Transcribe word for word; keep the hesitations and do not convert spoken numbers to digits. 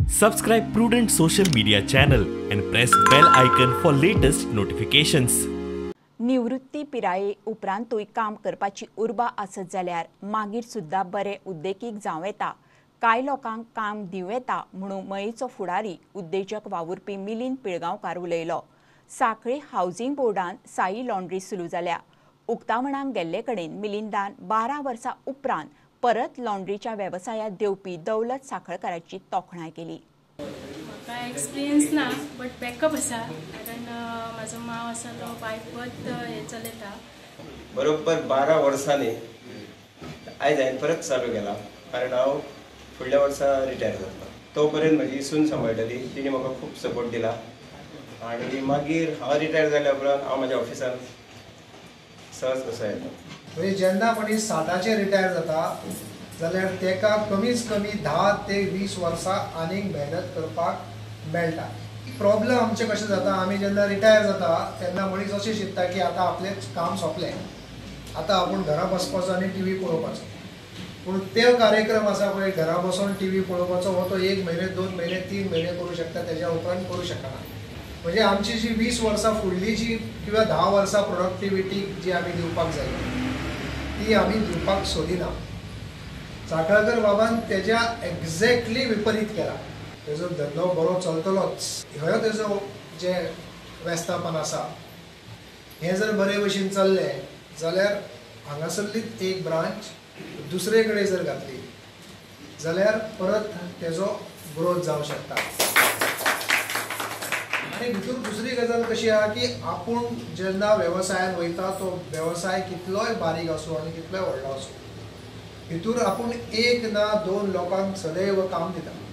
Subscribe Prudent social media channel and press bell icon for latest notifications. निवृत्ती पिराये उपरांतूय काम करपाची उर्बा आसत जाल्यार मागीर सुद्धा बरे उद्देगीक जावं येता. कांय लोकांक काम दिवं येता म्हणून मयेचो फुडारी उद्देजक वावुरपी मिलिंद पिळगांवकार उलयलो. सांखळी हावजिंग बोर्डान साई लॉन्ड्री सुरू जाल्या. उक्तावणाक गेल्ले कडेन मिलिंदान बारा वर्सां उपरांत परत लॉन्ड्रीच्या वेवसायांत देवपी दौलत साखळकाराची तोखणाय केली. म्हाका एक्सपिरियन्स ना बट बॅकअप आसा कारण म्हाजो माव आसा तो बायकवत हे चलयता. बरोबर बारा वर्सांनी आयज हांवें परत चालू केला कारण हांव फुडल्या वर्सा रिटायर जातलो. तो पर्यंत म्हजी सून सांबाळटली. तिणे म्हाका खूब सपोर्ट दिला आनी मागीर हांव रिटायर जाल्या उपरांत हांव म्हाज्या ऑफिसान सहज कसो येता. म्हणजे जेन्ना मनीस साठाचे रिटायर जाता जाल्यार तेका कमीच कमी धा ते वीस वर्सां आनीक मेहनत करपाक मेळटा. प्रॉब्लम आमचें कशें जाता, आमी जेन्ना रिटायर जाता तेन्ना मनीस अशें चिंतता की आतां आपलें काम सोंपलें, आतां आपूण घरा बसपाचो आनी टी व्ही पळोवपाचो. पूण ते कार्यक्रम आसा पळय घरा बसून टी व्ही पळोवपाचो हो तो एक म्हयने दोन म्हयने तीन म्हयने करूं शकता, तेज्या उपरांत करूं शकना. म्हणजे आमची जी वीस वर्सां फुडली जी किंवा धा वर्सां प्रोडक्टिविटी जी आमी दिवपाक जाय ती आमी दिवपाक सोदिना. साखळकर बाबान तेज्या एक्झॅक्टली विपरीत केला. तेजो धंदो बरो चलतलोच, ह्यो तेजो जे वेस्थापन आसा हें जर बरे भशेन चल्लें जाल्यार हांगासरलीच एक ब्रांच दुसरे कडेन जर घातली जाल्यार परत तेजो ग्रोथ जावंक शकता. आनी भितूर दुसरी गजाल कशी आहा की आपूण जेन्ना वेवसायान वयता तो वेवसाय कितलोय बारीक आसूं आनी कितलोय व्हडलो आसूं भितूर आपूण एक ना दोन लोकांक सदैव काम दिता.